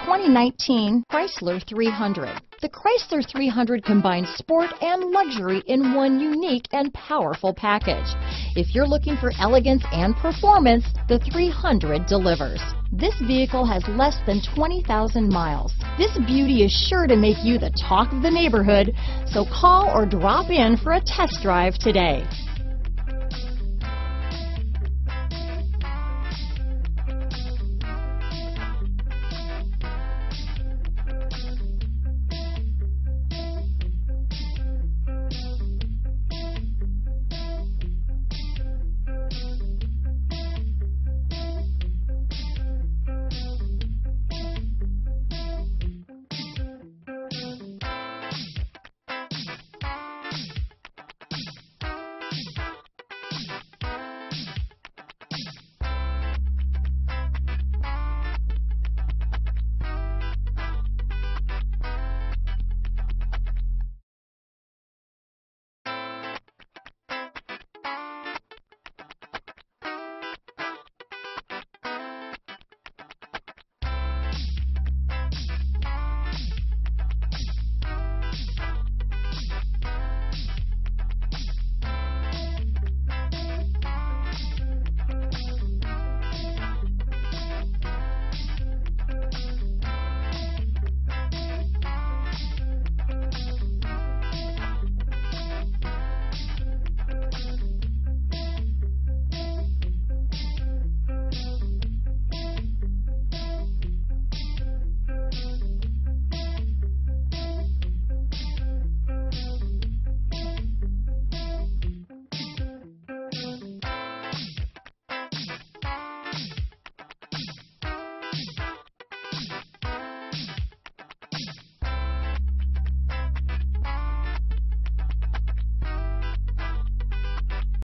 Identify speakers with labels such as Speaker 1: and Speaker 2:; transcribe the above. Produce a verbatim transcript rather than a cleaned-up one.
Speaker 1: twenty nineteen Chrysler three hundred. The Chrysler three hundred combines sport and luxury in one unique and powerful package. If you're looking for elegance and performance, the three hundred delivers. This vehicle has less than twenty thousand miles. This beauty is sure to make you the talk of the neighborhood, so call or drop in for a test drive today.